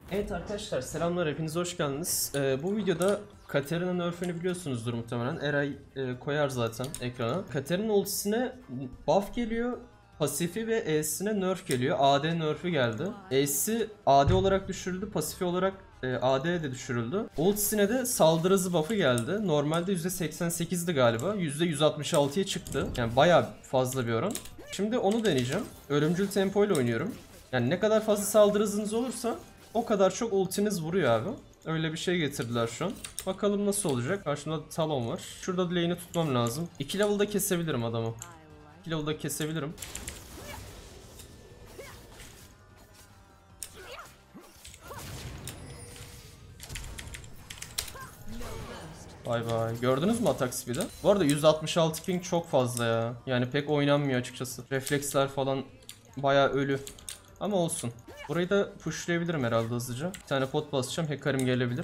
Evet arkadaşlar selamlar, hepiniz hoş geldiniz. Bu videoda Katarina nerf'ünü biliyorsunuzdur muhtemelen. Eray koyar zaten ekrana. Katarina ultisine buff geliyor. Pasifi ve E'sine nerf geliyor. AD nerf'ü geldi. E'si AD olarak düşürüldü. Pasifi olarak AD de düşürüldü. Ultisine de saldırı hızı buff'ı geldi. Normalde %88'di galiba. %166'ya çıktı. Yani bayağı fazla bir oran. Şimdi onu deneyeceğim. Ölümcül tempo ile oynuyorum. Yani ne kadar fazla saldırı hızınız olursa o kadar çok ultiniz vuruyor abi. Öyle bir şey getirdiler şu an. Bakalım nasıl olacak. Karşımda Talon var. Şurada lane'i tutmam lazım. 2 level'da kesebilirim adamı. 2 level'da kesebilirim. Bay bay. Gördünüz mü atak speed'i? Bu arada 166 ping çok fazla ya. Yani pek oynanmıyor açıkçası. Refleksler falan bayağı ölü. Ama olsun. Burayı da pushlayabilirim herhalde hızlıca. Bir tane pot basacağım. Hekarim gelebilir.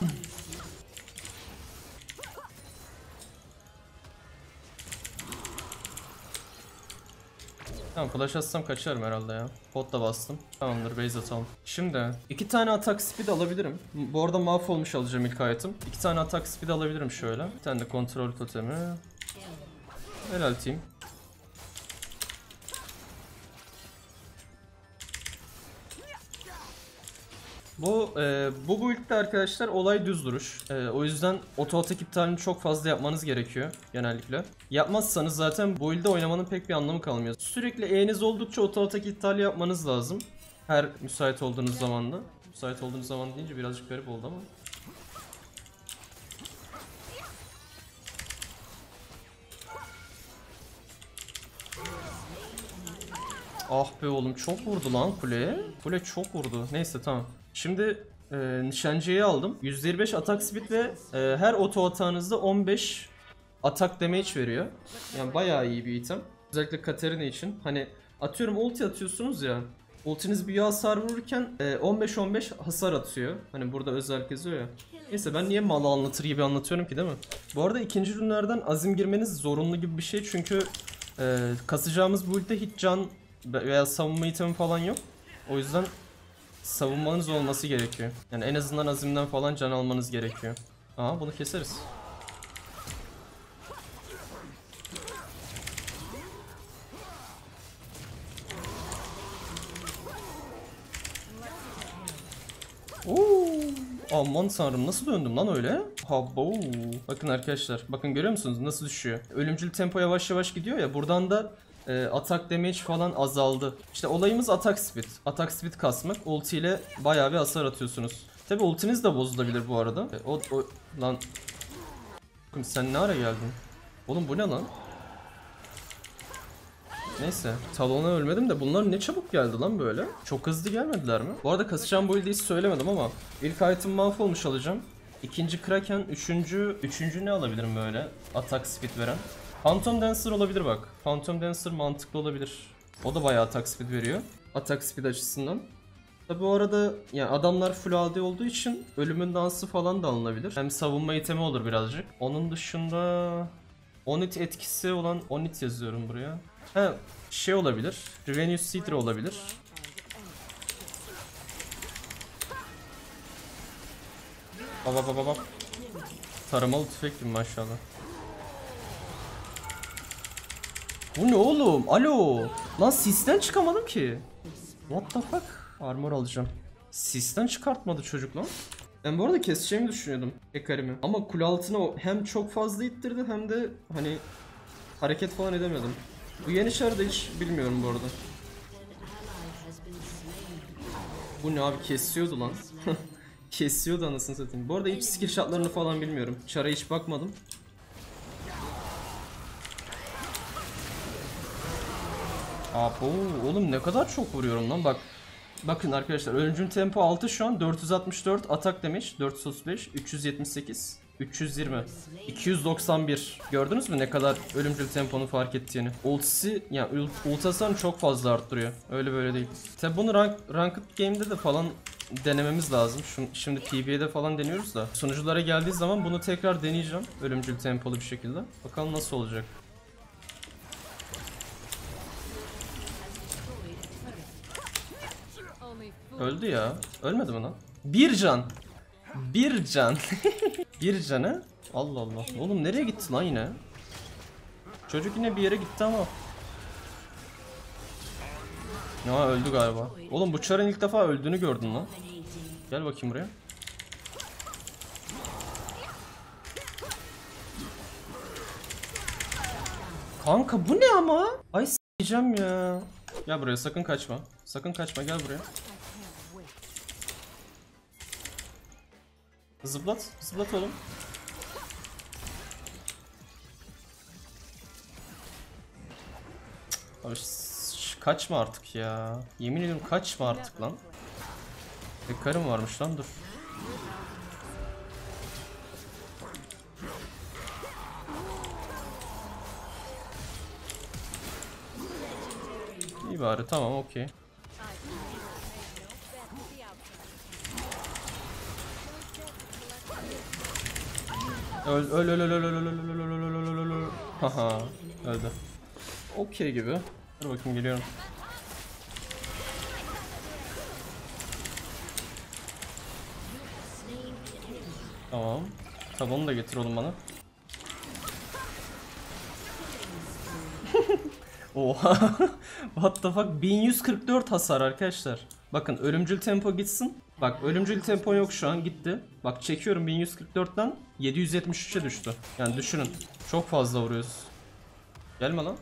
Tamam, flash atsam kaçarım herhalde ya. Pot da bastım. Tamamdır, base atalım. Şimdi 2 tane atak speed alabilirim. Bu arada mahvolmuş alacağım ilk item. 2 tane atak speed alabilirim şöyle. Bir tane de kontrol totemi. Helal team. Bu build'de arkadaşlar olay düz duruş. O yüzden auto atak iptalini çok fazla yapmanız gerekiyor genellikle. Yapmazsanız zaten bu build'de oynamanın pek bir anlamı kalmıyor. Sürekli E'niz oldukça auto atak iptali yapmanız lazım. Her müsait olduğunuz zamanda. Müsait olduğunuz zaman deyince birazcık garip oldu ama. Ah be oğlum, çok vurdu lan kuleye. Kule çok vurdu. Neyse tamam. Şimdi nişancıyı aldım. %25 atak speed ve her oto atağınızda 15 atak damage veriyor. Yani bayağı iyi bir item. Özellikle Katarina için. Hani atıyorum ulti atıyorsunuz ya. Ultiniz bir hasar vururken 15-15 hasar atıyor. Hani burada özellik yazıyor ya. Neyse, ben niye malı anlatır gibi anlatıyorum ki, değil mi? Bu arada ikinci ürünlerden azim girmeniz zorunlu gibi bir şey. Çünkü kasacağımız build'de hiç can veya savunma itemi falan yok. O yüzden savunmanız olması gerekiyor. Yani en azından azimden falan can almanız gerekiyor. Aha, bunu keseriz. Oo, aman tanrım, nasıl döndüm lan öyle? Habbo. Bakın arkadaşlar, bakın görüyor musunuz nasıl düşüyor? Ölümcül tempo yavaş yavaş gidiyor ya, buradan da atak damage falan azaldı. İşte olayımız atak speed. Atak speed kasmak. Ulti ile bayağı bir hasar atıyorsunuz. Tabi ultiniz de bozulabilir bu arada. Lan sen ne ara geldin? Oğlum bu ne lan? Neyse, Talon'a ölmedim de bunlar ne çabuk geldi lan böyle. Çok hızlı gelmediler mi? Bu arada kasacağım build'i hiç söylemedim ama ilk item mahvolmuş alacağım. İkinci Kraken, üçüncü ne alabilirim böyle atak speed veren? Phantom Dancer olabilir bak. Phantom Dancer mantıklı olabilir. O da bayağı atak speed veriyor. Atak speed açısından. Tabi bu arada yani adamlar full AD olduğu için ölümün dansı falan da alınabilir. Hem savunma itemi olur birazcık. Onun dışında Onit etkisi olan Onit yazıyorum buraya. Ha, şey olabilir. Revenue Seeder olabilir. Baba. Taramalı tüfek gibi maşallah. Bu ne oğlum? Alo. Lan sisten çıkamadım ki. What the fuck? Armor alacağım. Sisten çıkartmadı çocuk lan. Ben bu arada keseceğimi düşünüyordum Hecarim'i. Ama kule altına hem çok fazla ittirdi hem de hani hareket falan edemedim. Bu yeni şarı da hiç bilmiyorum bu arada. Bu ne abi, kesiyordu lan. Kesiyordu anasını satayım. Bu arada hiç skill shotlarını falan bilmiyorum. Çara hiç bakmadım. Abo, oğlum ne kadar çok vuruyorum lan bak. Bakın arkadaşlar, ölümcül tempo 6 şu an, 464 atak damage, 435, 378, 320, 291. Gördünüz mü ne kadar ölümcül temponun fark ettiğini? Ultisi yani ult hasarını çok fazla arttırıyor. Öyle böyle değil. Tabi bunu ranked game'de de falan denememiz lazım. Şimdi PB'de falan deniyoruz da. Sunuculara geldiği zaman bunu tekrar deneyeceğim. Ölümcül tempolu bir şekilde. Bakalım nasıl olacak. Öldü ya. Ölmedi mi lan? Bir can. Bir can. Bir canı. Allah Allah. Oğlum nereye gitti lan yine? Çocuk yine bir yere gitti ama. Ya öldü galiba. Oğlum bu çarın ilk defa öldüğünü gördün lan. Gel bakayım buraya. Kanka bu ne ama? Ay s**eceğim ya. Gel buraya, sakın kaçma. Sakın kaçma, gel buraya. Zıplat. Zıplat oğlum. Abi kaçma artık ya. Yemin ediyorum kaçma artık lan. Bir karım varmış lan, dur. İyi bari, tamam, okey. Öl öl öl öl öl öl öl öl öl öl öl öl. Haha, öldü. Okey gibi. Dur bakayım, geliyorum. Tamam. Tabanı da getir oğlum bana. Oha. What the fuck? 1144 hasar arkadaşlar. Bakın ölümcül tempo gitsin. Bak ölümcül tempo yok şu an, gitti. Bak çekiyorum, 1144'ten 773'e düştü. Yani düşünün. Çok fazla vuruyoruz. Gelme lan.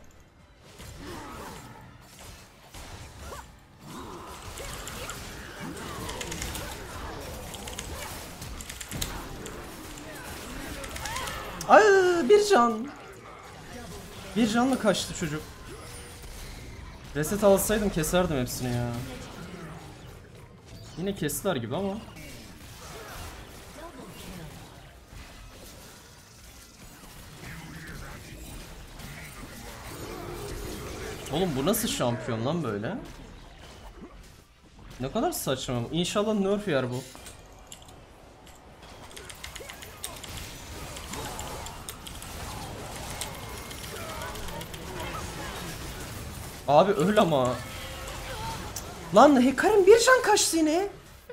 Ay bir can. Bir canla kaçtı çocuk. Reset alsaydım keserdim hepsini ya. Yine kestiler gibi ama. Oğlum bu nasıl şampiyon lan böyle? Ne kadar saçma. İnşallah nerf yer bu. Abi öl ama. Lan Hecarim bir can kaçtı yine.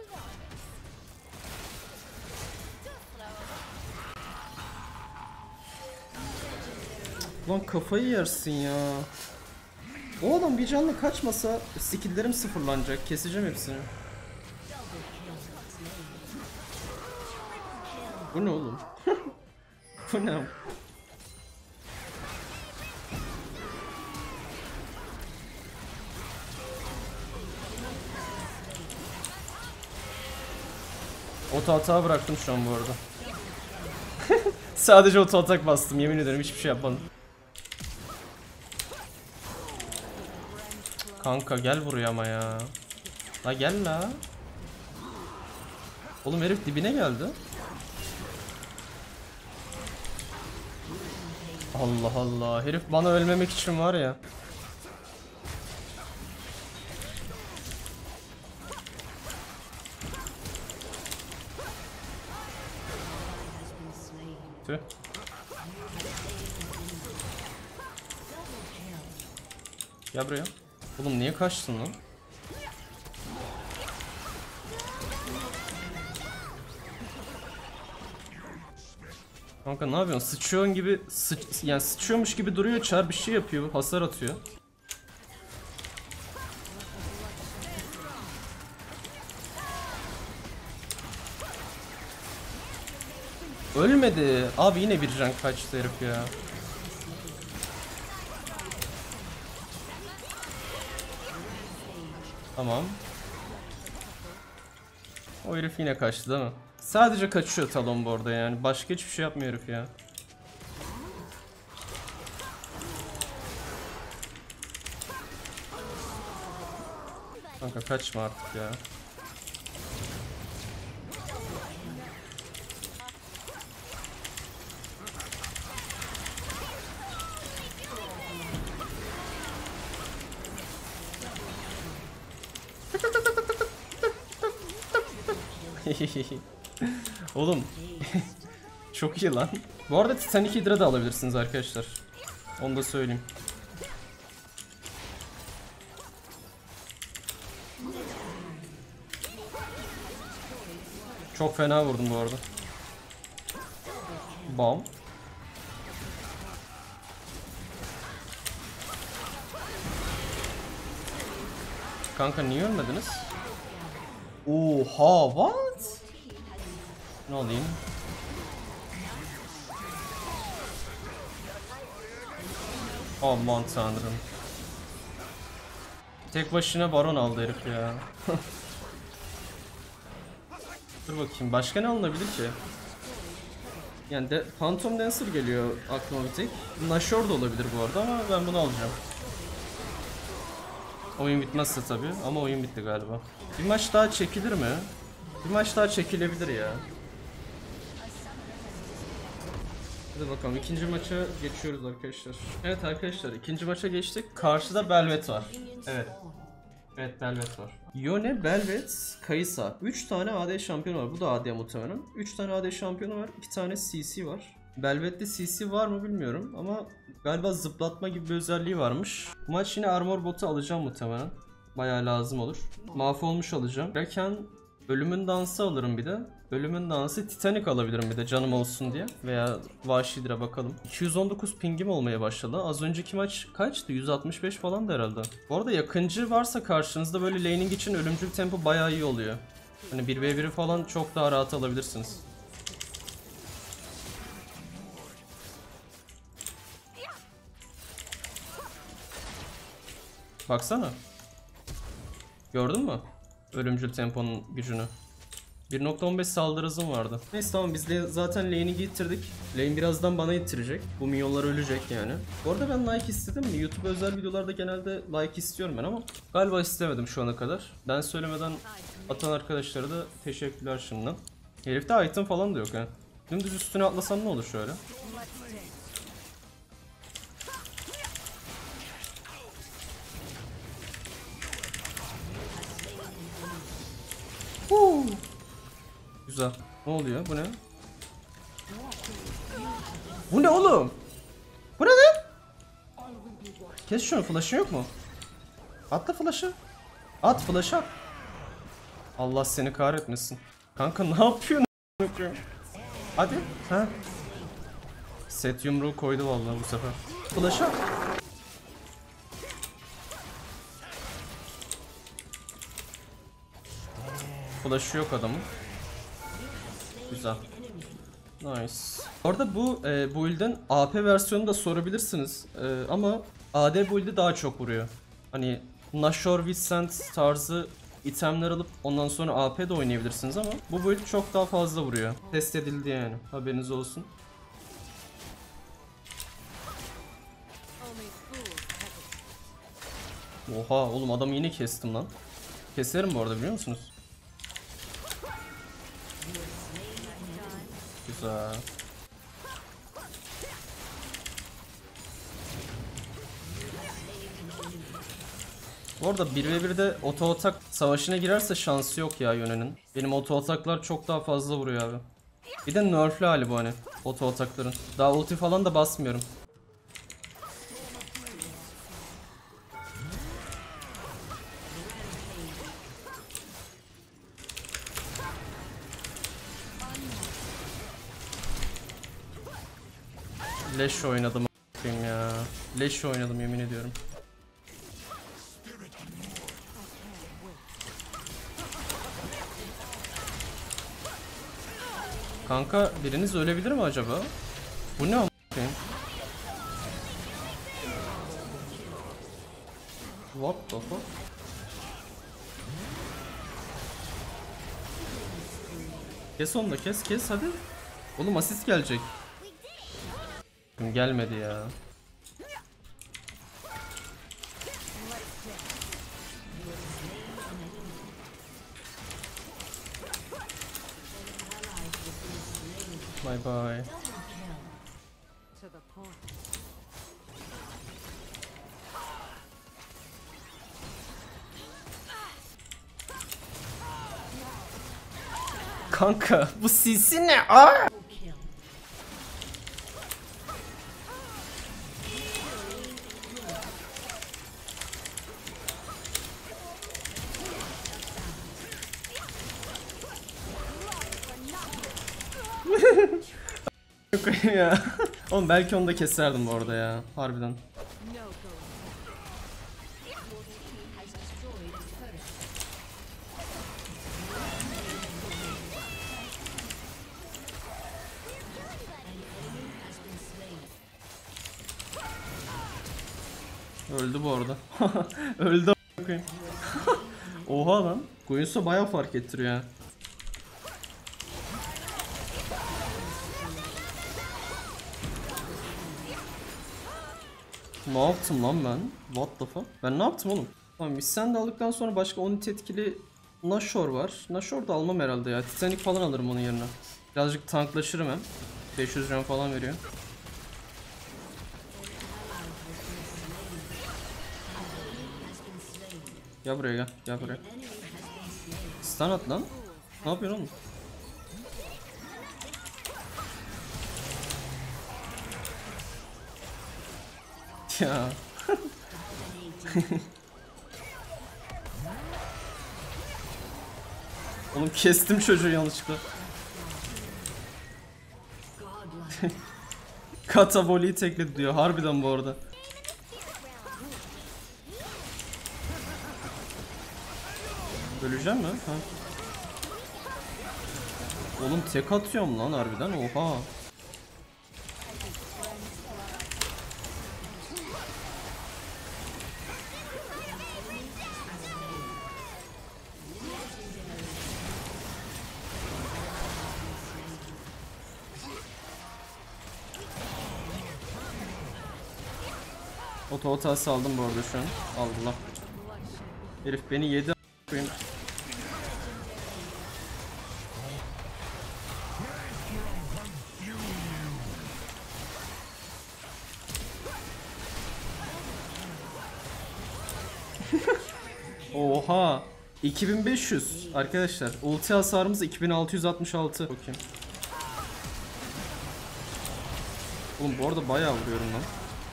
Lan kafayı yersin ya. O adam bir canla kaçmasa skill'lerim sıfırlanacak. Keseceğim hepsini. Bu ne oğlum? Bu ne? Oto hata bıraktım şu an bu arada. Sadece oto atak bastım, yemin ederim hiçbir şey yapmadım. Kanka gel buraya ama ya. La gel la. Oğlum herif dibine geldi. Allah Allah, herif bana ölmemek için var ya. Tüh. Gel buraya. Oğlum niye kaçtın lan? Kanka ne yapıyorsun? Sıçıyorsun gibi, yani sıçıyormuş gibi duruyor, çar bir şey yapıyor, hasar atıyor. Ölmedi. Abi yine bir can kaçtı herif ya. Tamam. O herif yine kaçtı değil mi? Sadece kaçıyor Talon bu arada yani. Başka hiçbir şey yapmıyor herif ya. Kanka kaçma artık ya. Oğlum çok iyi lan. Bu arada Titanic Hydra da alabilirsiniz arkadaşlar. Onu da söyleyeyim. Çok fena vurdum bu arada. Bam. Kanka niye ölmediniz? Oha, what? Ne olayım? Aman tanrım. Tek başına baron aldı herif ya. Dur bakayım, başka ne alınabilir ki? Yani de Phantom Dancer geliyor aklıma bir tek. Nashor da olabilir bu arada ama ben bunu alacağım. Oyun bitmezse tabii ama oyun bitti galiba. Bir maç daha çekilir mi? Bir maç daha çekilebilir ya. Hadi bakalım, ikinci maça geçiyoruz arkadaşlar. Evet arkadaşlar, ikinci maça geçtik. Karşıda Belvet var. Evet. Evet, Belvet var. Yone, Belvet, Kai'Sa. 3 tane AD şampiyonu var. Bu da AD muhtemelen. 3 tane AD şampiyonu var. 2 tane CC var. Belvet'te CC var mı bilmiyorum ama galiba zıplatma gibi bir özelliği varmış. Bu maç yine armor botu alacağım muhtemelen. Bayağı lazım olur. Mahvolmuş alacağım. Raken, Ölümün Dansı alırım bir de. Ölümün Dansı, Titanic alabilirim bir de canım olsun diye. Veya Vahşidir'e bakalım. 219 pingim olmaya başladı. Az önceki maç kaçtı? 165 falan da herhalde. Bu arada yakıncı varsa karşınızda böyle laning için ölümcül tempo bayağı iyi oluyor. Hani 1v1'i falan çok daha rahat alabilirsiniz. Baksana. Gördün mü? Ölümcül temponun gücünü. 1.15 saldırı hızım vardı. Neyse tamam, biz de zaten lane'i getirdik. Lane birazdan bana ittirecek. Bu minyonlar ölecek yani. Bu arada ben like istedim mi? YouTube özel videolarda genelde like istiyorum ben ama galiba istemedim şu ana kadar. Ben söylemeden atan arkadaşlara da teşekkürler şimdiden. Herifte item falan da yok ha. Dümdüz üstüne atlasam ne olur şöyle. Güzel. Ne oluyor? Bu ne? Bu ne oğlum? Bu ne lan? Kes şunu, flash'ın yok mu? Atla flash'ı. At flash'ı at. Allah seni kahretmesin. Kanka ne yapıyorsun? Hadi. Ha. Set yumruğu koydu vallahi bu sefer. Flash'ı at. Flash'ı yok adamın. Güzel. Nice. Orada bu build'in AP versiyonunu da sorabilirsiniz. Ama AD build'i daha çok vuruyor. Hani Nashor, Vincent tarzı itemler alıp ondan sonra AP de oynayabilirsiniz ama bu build çok daha fazla vuruyor. Test edildi yani. Haberiniz olsun. Oha oğlum, adamı yine kestim lan. Keserim bu arada, biliyor musunuz? Güzel. Bu arada 1v1'de oto atak savaşına girerse şansı yok ya Yone'nin. Benim oto ataklar çok daha fazla vuruyor abi. Bir de nerf'lü hali bu hani oto atakların. Daha ulti falan da basmıyorum. Leş oynadım ya. Leş oynadım yemin ediyorum. Kanka biriniz ölebilir mi acaba? Bu ne a**ayım? What the fuck? Kes onu da, kes hadi. Oğlum asist gelecek. Gelmedi ya. Bye bye. Kanka bu CC ne? Aa! koyayım ya. Oğlum belki onu da keserdim bu arada ya. Harbiden. Öldü bu arada. Öldü a**ayım. Oha lan. Guinsoo bayağı fark ettiriyor ya. Ne yaptım lan ben? What the fuck? Ben ne yaptım oğlum? Tamam biz sen de aldıktan sonra başka 10 etkili Nashor var. Nashor da almam herhalde ya. Titanic falan alırım onun yerine. Birazcık tanklaşırım hem. 500 can falan veriyor. Gel buraya gel. Gel buraya. Stun at lan. Ne yapıyorsun oğlum? Ya. Oğlum kestim çocuğu yanlışlıkla. Kataboli'yi tekledi diyor. Harbiden bu arada. Öleceğim mi? Ha. Oğlum tek atıyorum lan harbiden. Oha. Oto hatası aldım bu arada şu an. Allah. Herif beni yedi a**ayım. Oha. 2500 arkadaşlar. Ulti hasarımız 2666. Bakayım. Oğlum bu arada bayağı vuruyorum lan.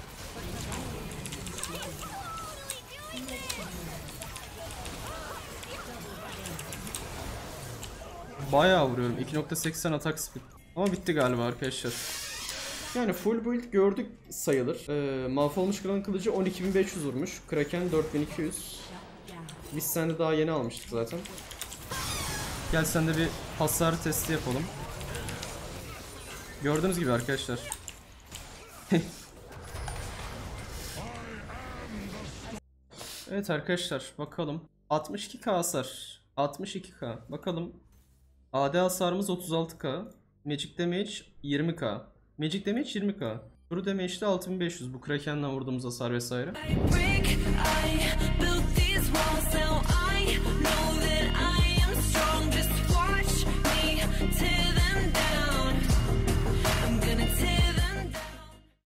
Bayağı vuruyorum. 2.80 atak speed. Ama bitti galiba arkadaşlar. Yani full build gördük sayılır. Mahvolmuş Klan Kılıcı 12.500 vurmuş. Kraken 4200. Biz sende daha yeni almıştık zaten. Gel sen de bir hasar testi yapalım. Gördüğünüz gibi arkadaşlar. Evet arkadaşlar bakalım. 62k hasar. 62k. Bakalım. AD hasarımız 36k. Magic Damage 20k. Magic Damage 20k. True Damage de 6500. Bu Kraken'le vurduğumuz hasar vesaire.